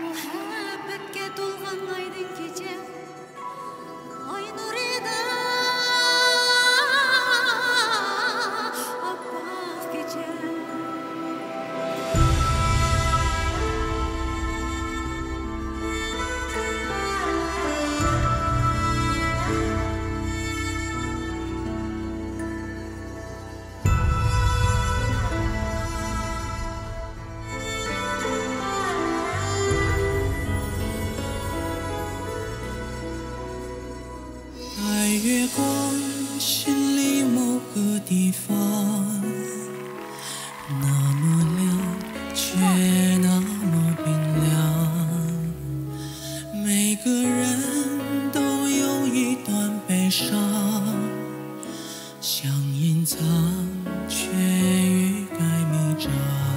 Muhabbetке to'lgan aydın kecha ay nurida oppoq kecha 白月光，心里某个地方，那么亮，却那么冰凉。每个人都有一段悲伤，想隐藏，却欲盖弥彰。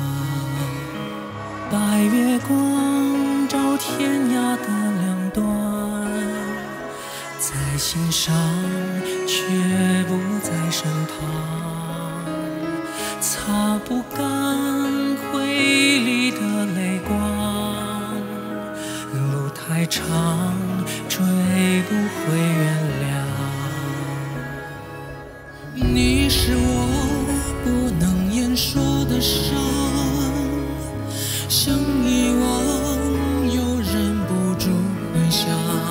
白月光照天涯的两端。在心上，却不在身旁，擦不干回忆里的泪光。路太长，追不回原谅。你是我不能言说的伤，想遗忘又忍不住回想。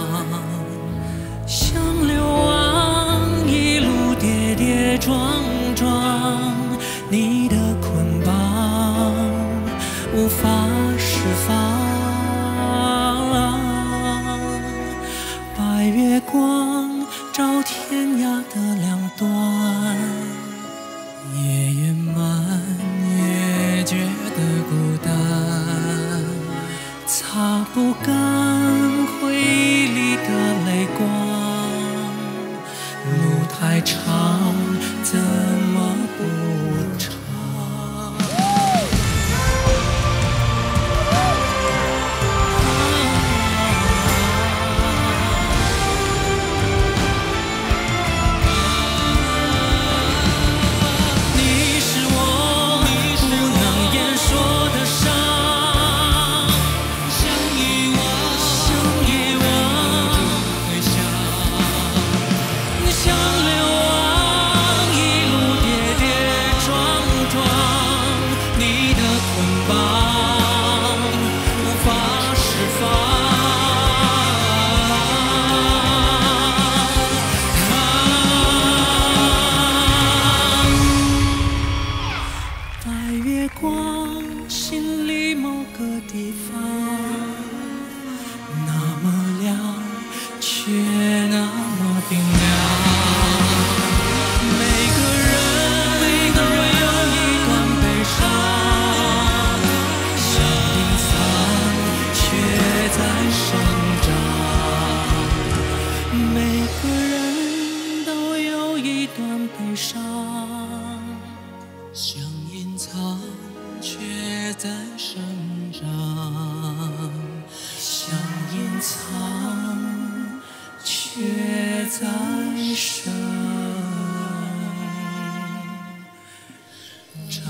像流亡，一路跌跌撞撞，你的捆绑无法释放。白月光照天涯的两端，夜越漫，越觉得孤单，擦不干回忆里的泪光。路太长，怎么不长？你是我不能言说的伤，想遗忘回想。像流亡，一路跌跌撞撞，你的捆绑无法释放。白月光，心里某个地方，那么亮，却那么冰凉。悲伤，想隐藏，却在生长；想隐藏，却在生长。